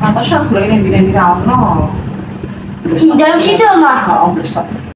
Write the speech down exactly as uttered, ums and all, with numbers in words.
Atau sih aku lagi yang bilang di dalam Di dalam situ mah. Oh, besok.